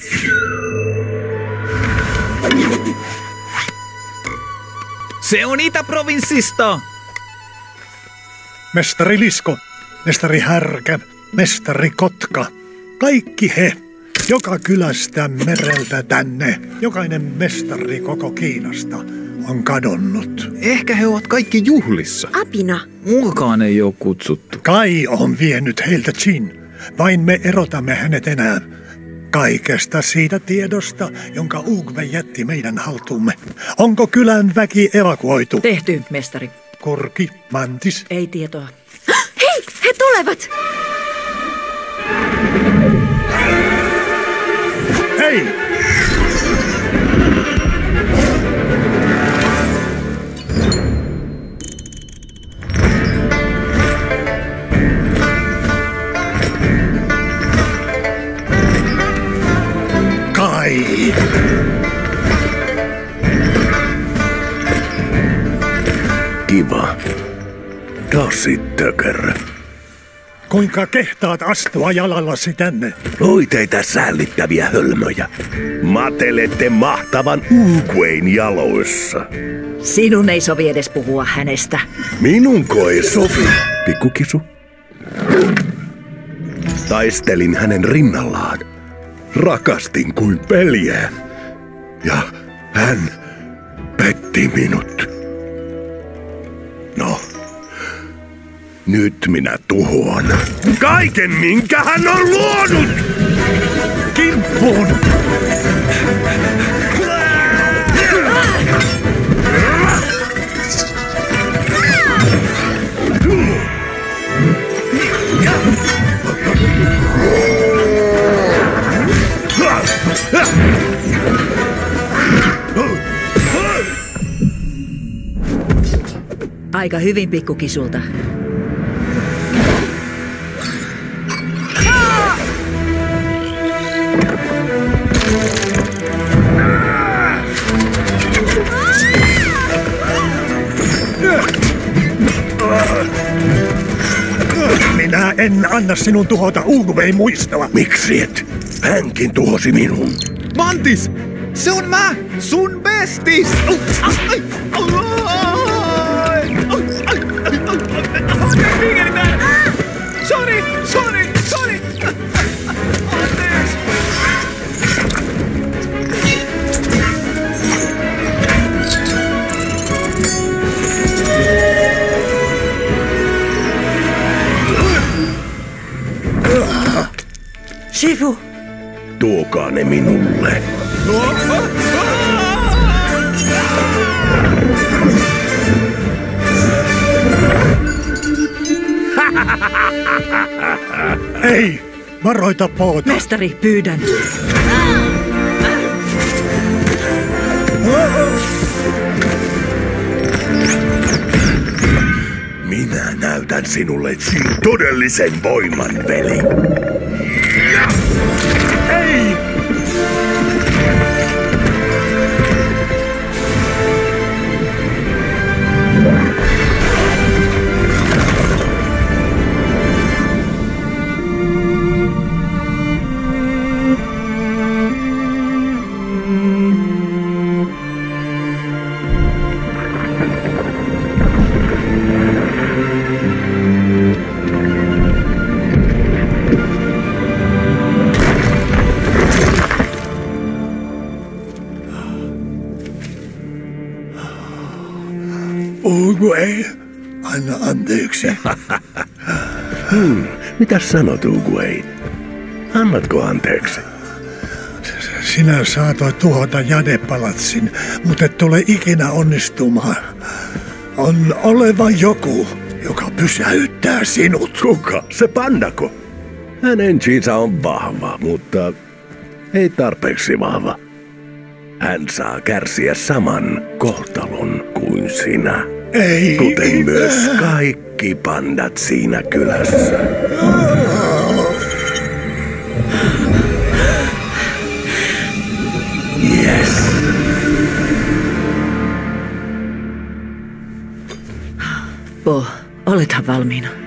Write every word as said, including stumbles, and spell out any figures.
Se on Itä-provinssista! Mestari Lisko, mestari Härkä, mestari Kotka. Kaikki he, joka kylästä mereltä tänne, jokainen mestari koko Kiinasta on kadonnut. Ehkä he ovat kaikki juhlissa. Apina. Mulkaan ei ole kutsuttu. Kai on vienyt heiltä Jin. Vain me erotamme hänet enää. Kaikesta siitä tiedosta, jonka Ugve jätti meidän haltuumme. Onko kylän väki evakuoitu? Tehty, mestari. Korki, Mantis. Ei tietoa. Hei, he tulevat! Hei! Kai! Kiva. Tosi tökerö. Kuinka kehtaat astua jalallasi tänne? Loiteita sällittäviä hölmöjä. Matelette mahtavan Uguen jaloissa. Sinun ei sovi edes puhua hänestä. Minunko ei sovi, pikkukisu? Taistelin hänen rinnallaan. Rakastin kuin veljeä. Ja hän petti minut. No, nyt minä tuhoan kaiken, minkä hän on luonut! Kimppuun! Aika hyvin pikkukisulta. Minä en anna sinun tuhota Ugveen muistoa. Miksi et? Hänkin tuhosi minun. Mantis! Se on mä! Sun bestis! Sorry! Sorry! Sorry! Anteeksi! Shifu! Tuokaa ne minulle. Ei! Varoita poota! Mestari, pyydän. Minä näytän sinulle todellisen voiman, veli. Ei! Ugue, anna anteeksi. hmm, mitäs sanot, Ugue? Annatko anteeksi? Sinä saatoit tuhota Jadepalatsin, mutta et tule ikinä onnistumaan. On oleva joku, joka pysäyttää sinut. Kuka? Se pandako? Hänen chiinsa on vahva, mutta ei tarpeeksi vahva. Hän saa kärsiä saman kohtalon kuin sinä. Ei. Kuten myös kaikki pandat siinä kylässä. Yes. Po, olethan valmiina.